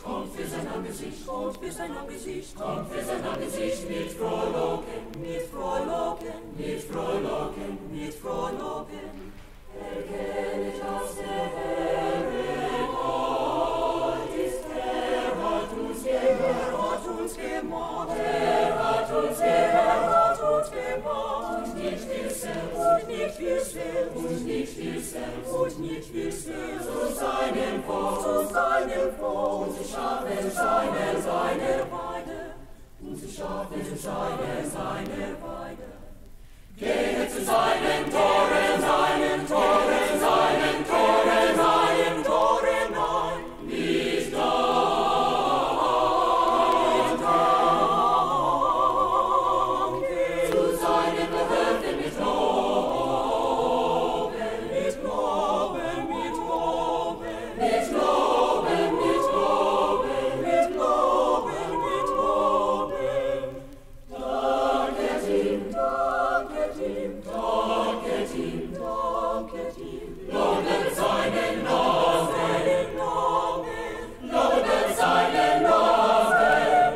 kommt für sein Angesicht, kommt für sein Angesicht, kommt für sein Angesicht mit Frohlocken, mit Frohlocken, mit Frohlocken, mit Frohlocken. Erkennet, dass der Herr Gott ist, er hat uns gemacht, er hat uns gemacht, und nicht wir selbst, und nicht wir selbst, und nicht wir selbst, und nicht wir selbst, zu seinem Volk, und zu Schafen seiner Weide, und zu Schafen seiner Weide. Gehet zu seinen Toren, seinen Toren, seinen Toren, seinen Toren ein, nicht zu seinen Behörden mit Loben, mit Loben, mit Loben, mit Loben, mit Loben, mit Loben, mit Loben. danket ihm, Danket ihm, danket ihm, danket ihm, lobet seinen Namen, seinen Namen, lobet seinen Namen,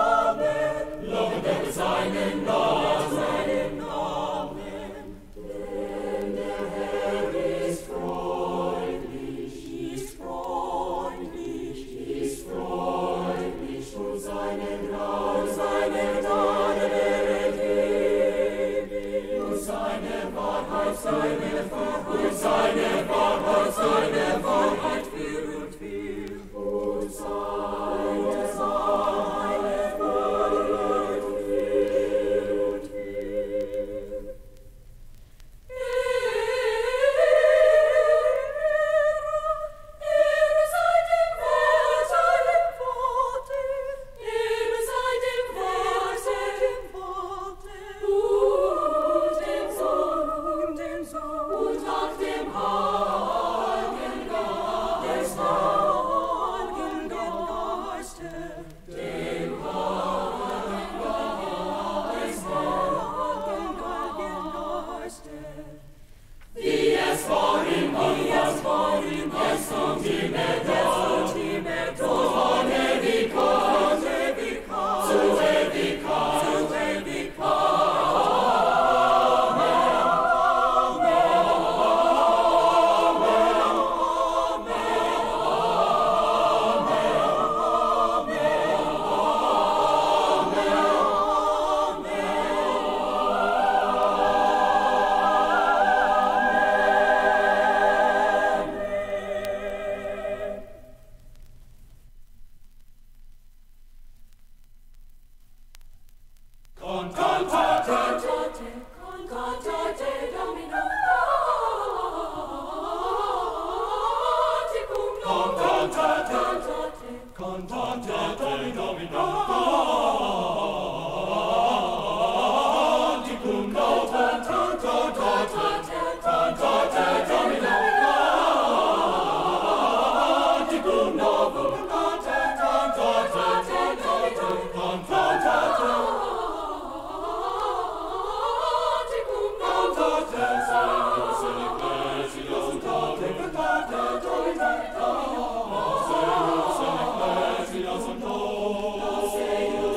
lobet seinen Namen, seinen Namen. denn der Herr ist freundlich, Ist freundlich, ist freundlich und seine Gnade, seine Gnade währet ewig, und seine Wahrheit, seine Wahrheit führt viel, und seine seine Wahrheit führt viel. Ehre sei dem Vater, Ehre sei dem Vater, und dem Sohn, und dem Sohn, und auch dem Heiligen des Geist, Heiligen Geistes, dem Heiligen Geistes, wie es vor ihm war, jetzt und immer da, und immer da, von Ewigkeit zu Ewigkeit. zu Ewigkeit. Cantate Domino, cantate Domino,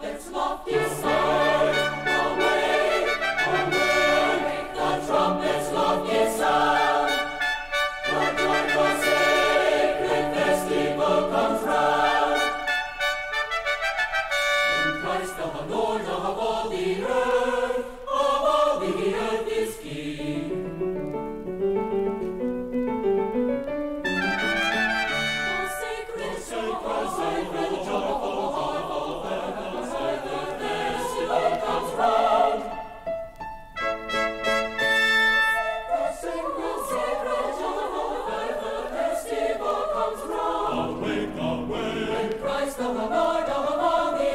trumpets' lofty sound. Awake, awake, the trumpets' lofty sound. The joyful sacred festival comes round. In Christ the Lord of all the earth is King. The sacred joyful festival comes round. The sacred joyful festival comes round. Awake, awake, Christ the Lord of all the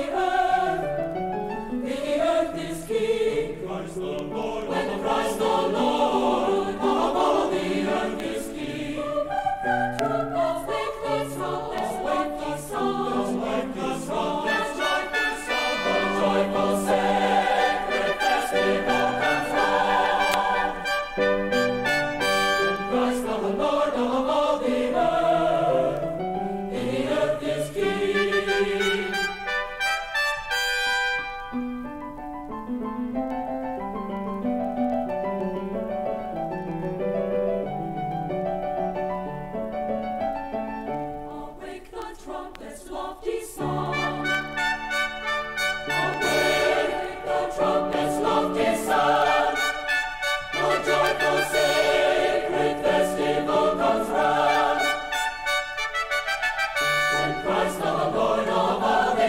earth is King. Christ the Lord. When Christ the Lord of all the earth is King. Trumpets, wake the trumpets, wake the songs, Wake the trumpets, joyful song, the joyful sacred festival comes round. Christ the Lord of all the earth is King. Awake the trumpets' lofty song. Awake the trumpets' lofty sound. The joyful sacred festival comes round. When Christ the Lord of all the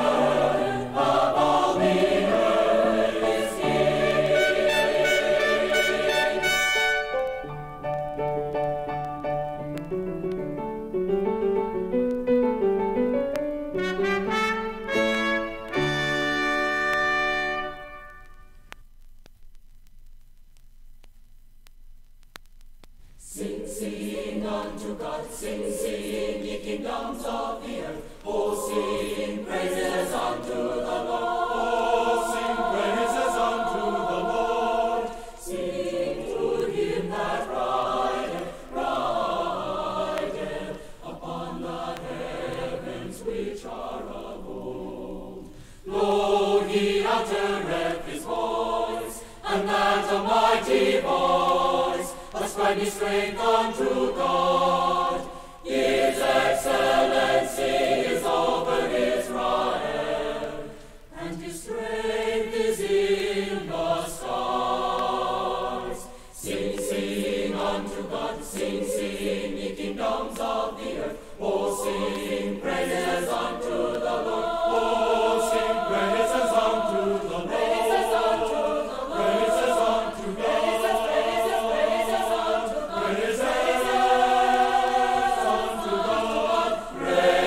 earth is King. Sing, sing unto God, sing, sing, ye kingdoms of the earth. Oh, sing praises unto the Lord. Oh, sing praises unto the Lord. Sing to him that rideth upon the heavens which are of old. Lo, he uttereth his voice, and that a mighty voice. Ascribe his strength unto God. His excellency is over Israel, and his strength is in the stars. Sing, sing unto God, sing, sing, ye kingdoms of the earth. Oh, sing praises unto the Lord. Oh, sing praises unto the Lord. Praises unto the Lord. Praises unto God. Praises, praises, praises unto God. Praises unto God. Praises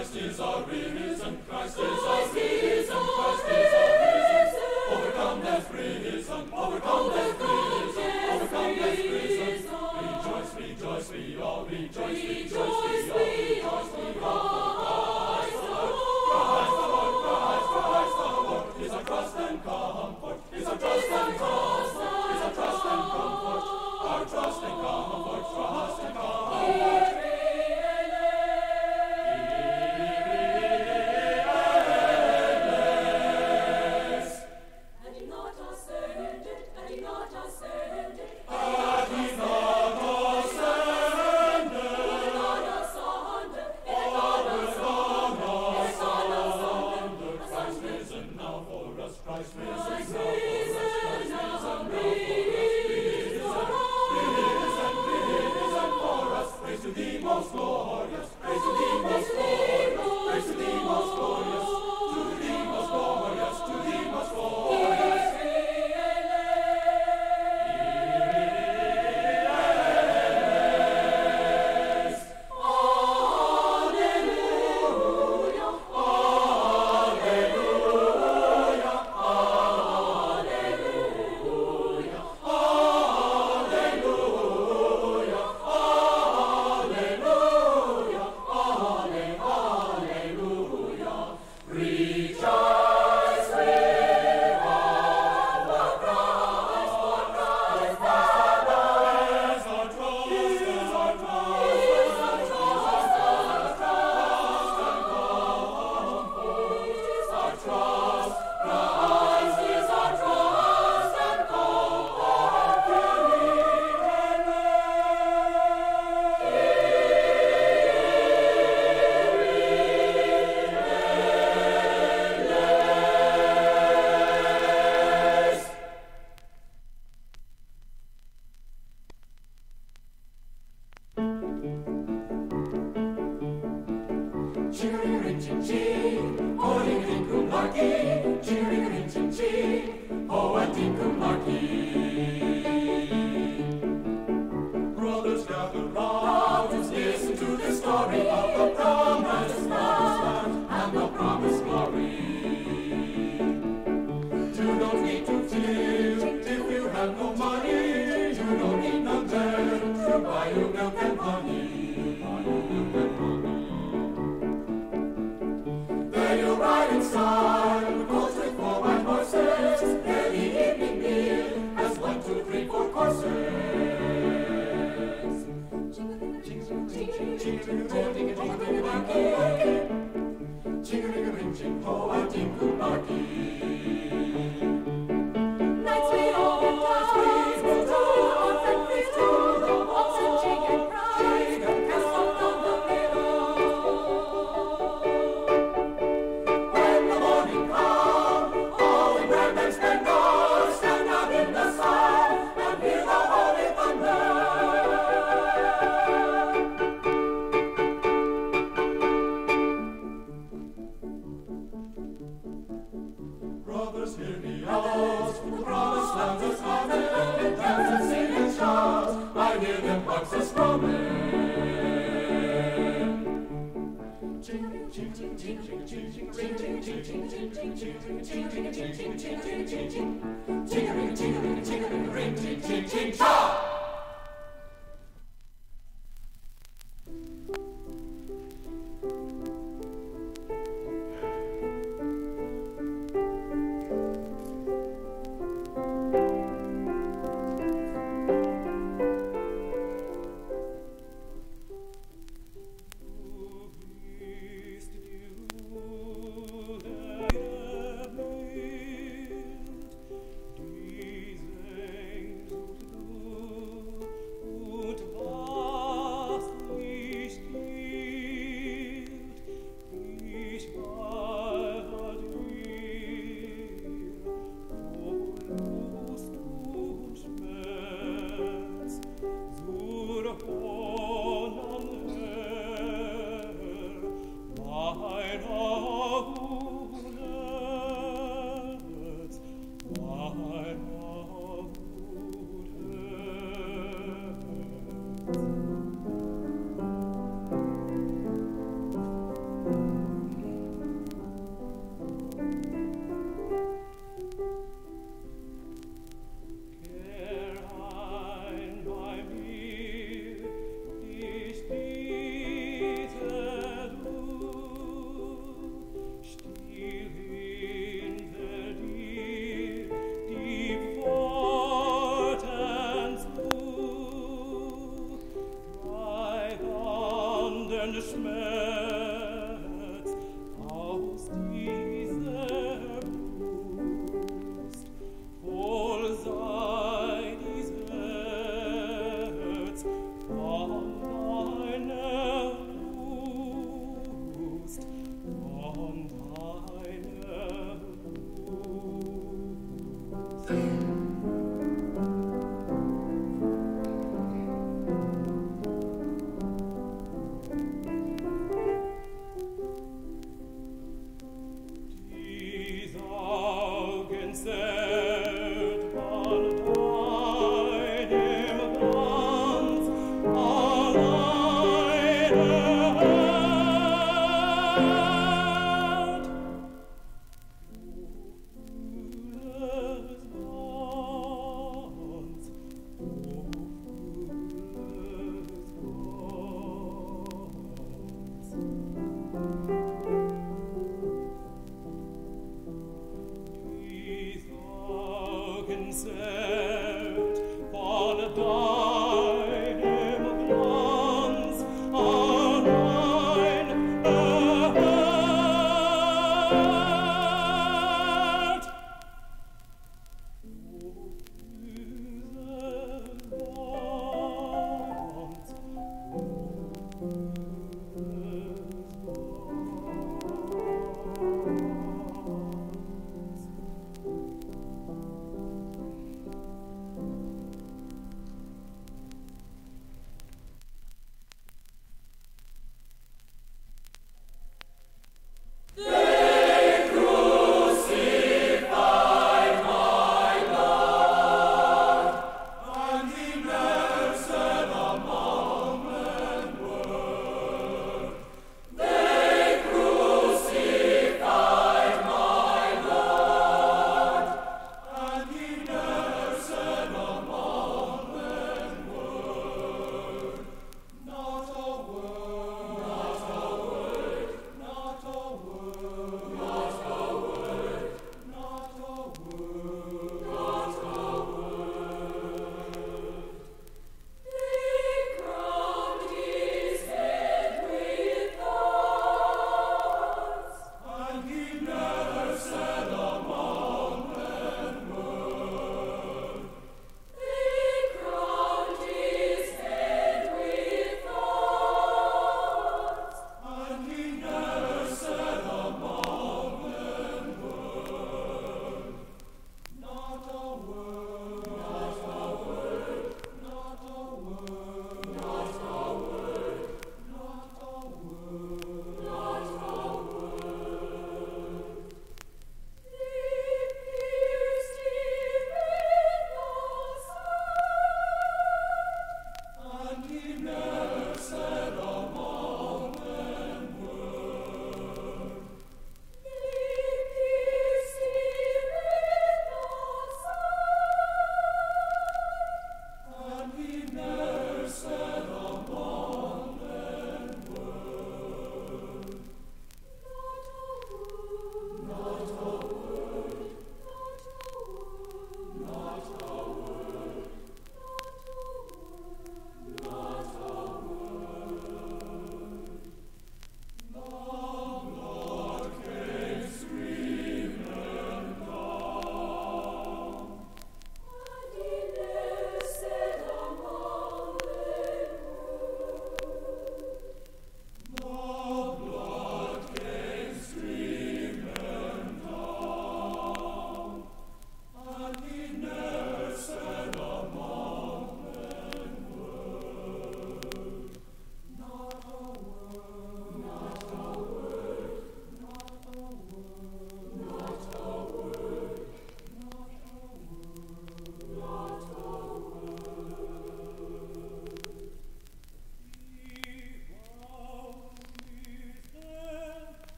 Christ is our risen, Christ is our risen, Christ is our risen. Overcome death, risen, overcome death, risen, overcome death, risen. Rejoice, rejoice, we all rejoice, rejoice, we all rejoice, we all. Christ the Lord, Christ, Christ the Lord, is our trust and comfort, is our trust and comfort, is our trust and comfort, our trust and comfort, trust and comfort. Brothers gather round, listen to the story of the promised land and the promised glory. You don't need to fear if you have no money. You don't need no debt to buy you milk and honey. There you ride inside, coach with 4 white horses. There the evening meal has 1, 2, 3, 4 courses. Nights we all get tired, we do our friend we do the waltz and jig and pride, cast off on the pillow. When the morning comes, all in red and splendor, stand out in the sun and hear the holy thunder. Brothers, hear me out, the promised land is coming, dance and sing and shout, I hear them bucks are strumming. Ting-a-ring, ting-cha!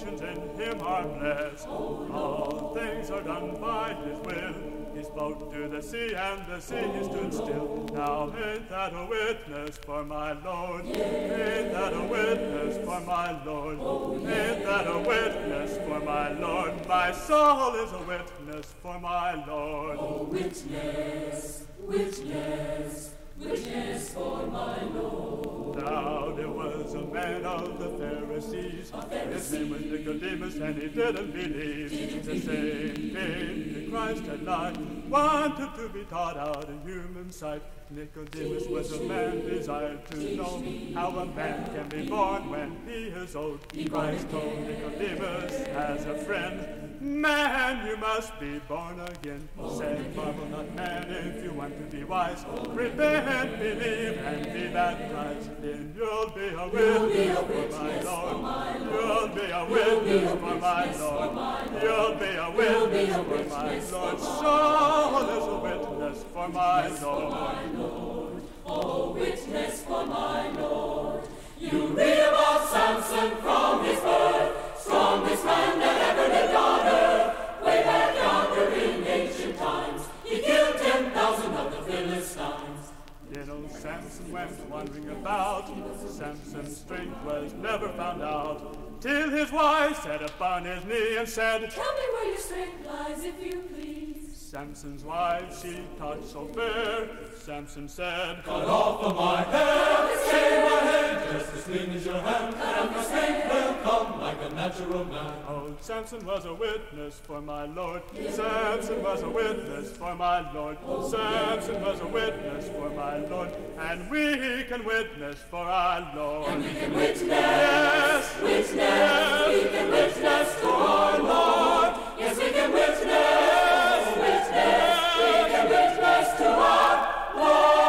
nations in him are blessed. All things are done by his will. He spoke to the sea, and the sea stood still. Now ain't that a witness for my Lord? Ain't that a witness for my Lord? Ain't that a witness for my Lord? My soul is a witness for my Lord. Oh, witness, witness, witness for my Lord. Now there was a man of the Pharisees. His name was Nicodemus, and he didn't believe. The same came to Christ at night, wanted to be taught out in human sight. Nicodemus was a man desired to know how a man can be born when he is old. Christ told Nicodemus as a friend, man, you must be born again. Said, marvel not, man, if you want to be wise. Repent, believe, and be baptized. Then you'll be a witness for my Lord. You'll be a witness for my Lord. You'll be a witness for my Lord. Soul is a witness for my Lord. Oh, witness for my Lord. You read about Samson from his birth, strongest man that ever lived on earth. Way back yonder in ancient times, he killed 10,000 of the Philistines. Little Samson went wandering about. Samson's strength was never found out, till his wife sat upon his knee and said, Tell me where your strength lies, if you please. Samson's wife, she touched so fair. Samson said, Cut off of my hair, shave my head just as clean as your hand, and my strength will come like a natural man. Oh, Samson was a witness for my Lord. Samson was a witness for my Lord. Samson was a witness for my Lord. And we can witness for our Lord. And we can witness, yes, witness, yes, we can witness to our Lord. Yes, we can witness, witness, we can witness to our Lord.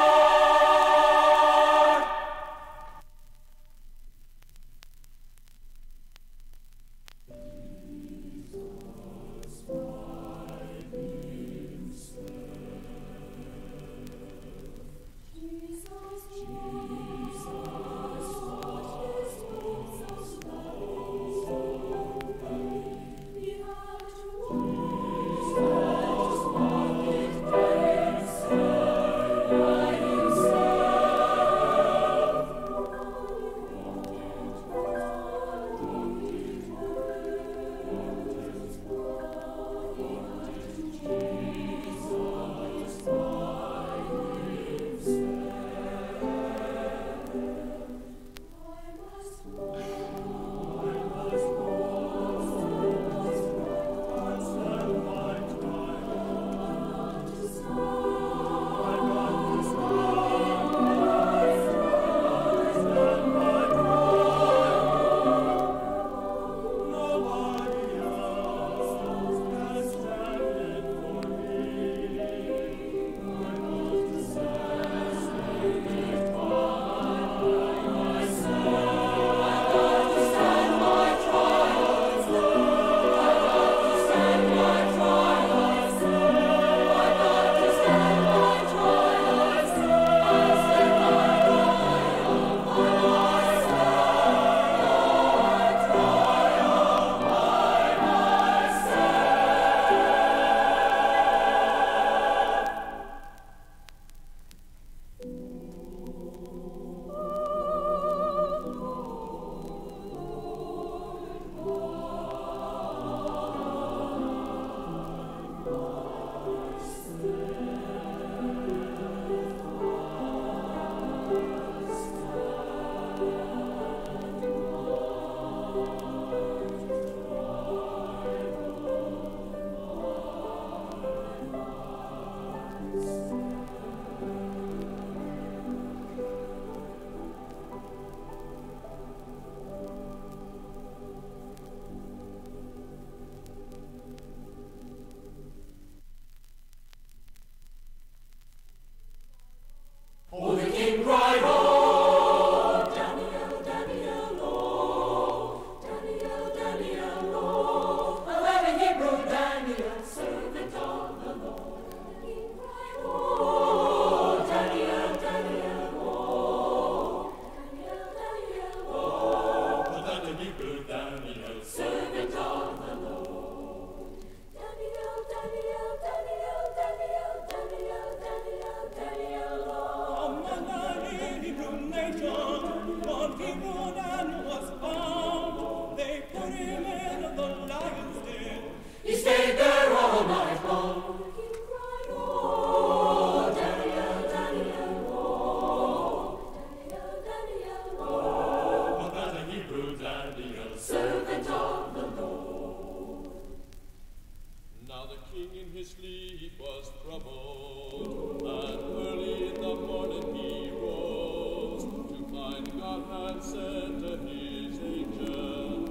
his sleep was troubled, and early in the morning he rose to find God had sent his angel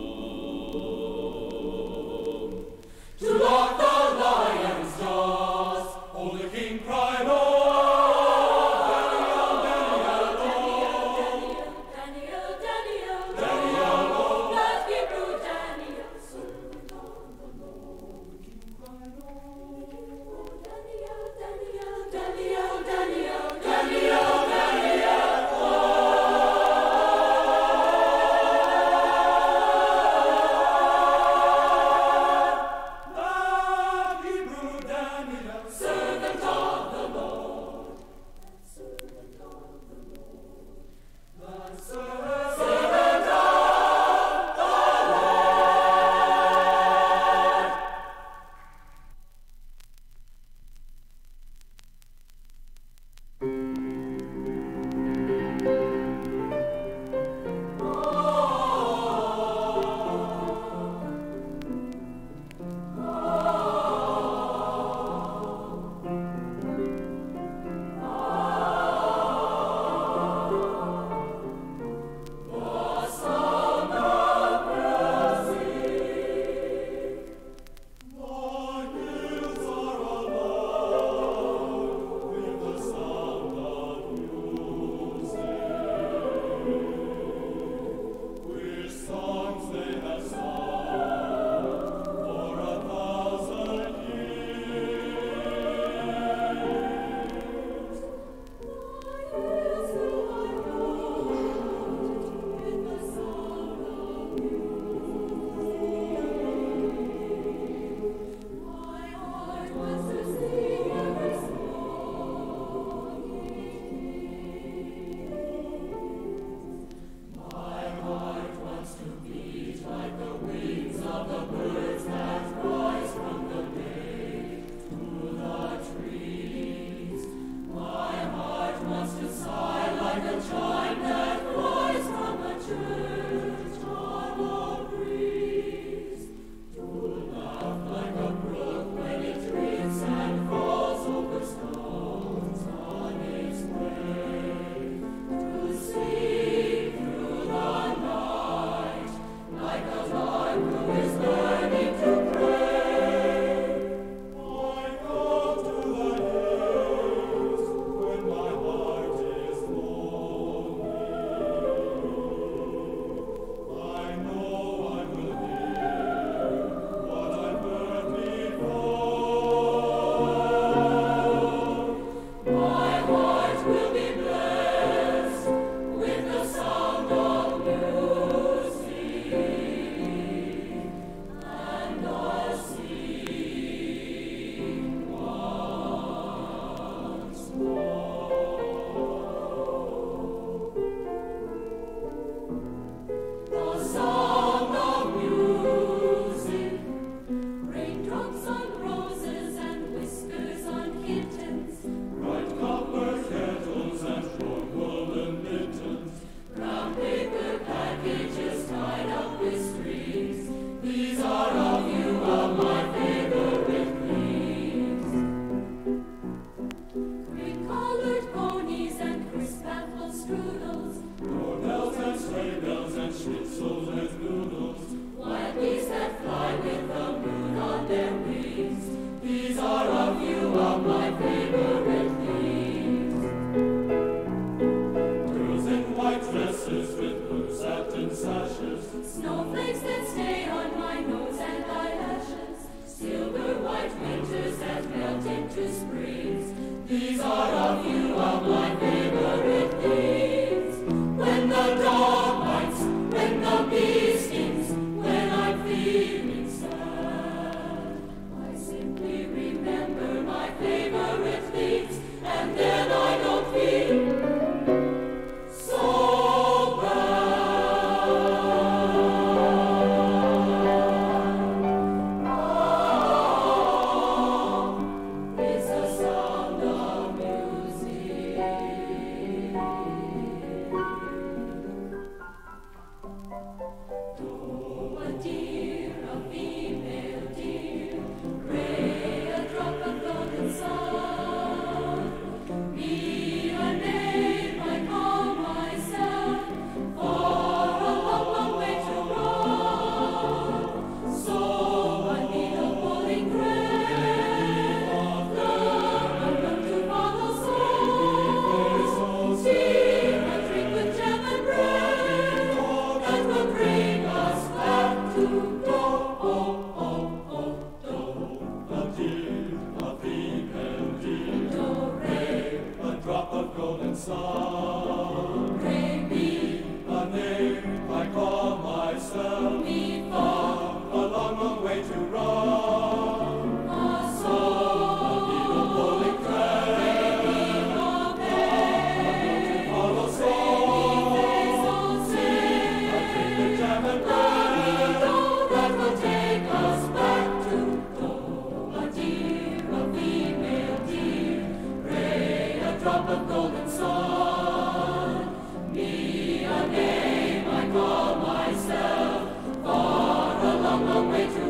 down to lock the lion's jaws. Oh, the king cried, oh, A deer, a female deer, a drop of golden sun. A name I call myself, a long, long way to run. A needle pulling thread, a hollow song, a cricket jam and bread that will take us back to A deer, a female deer, gray, a drop of golden sun. Me a name I call myself, far a long, long way to